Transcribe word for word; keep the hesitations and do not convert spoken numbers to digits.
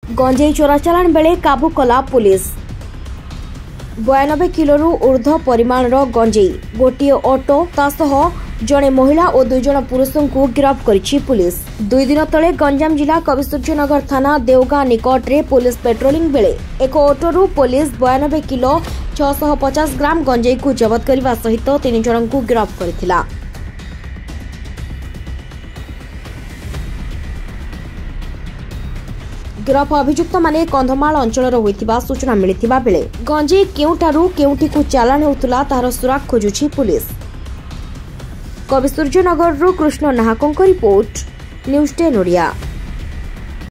गंजेई चोराचालाण बेले काबू कला पुलिस। बयानबे किलो ऊर्ध्व परिमाण गंजेई गोटे ऑटो तासह जड़े महिला और दुई जन पुरुषों को गिरफ्त करिछि पुलिस। दुई दिन तले गंजाम जिला कविसूर्यनगर थाना देवगां निकट रे पुलिस पेट्रोलिंग बेले एक ऑटोरू पुलिस बयानबे किलो छह सौ पचास ग्राम गंजेई को जबत करने सहित तीन जन को गिरफ्त करथिला। गिरफ अभियुक्त माने कंधमाल अंचल होइतिबा सूचना मिलिथिबा बेले गंजेई केउटारू केउटी को चालान होतुला तार सुराग खोजुछि पुलिस। कविसूर्यनगर कृष्ण नाहकों रिपोर्ट न्यूज टेन ओडिया।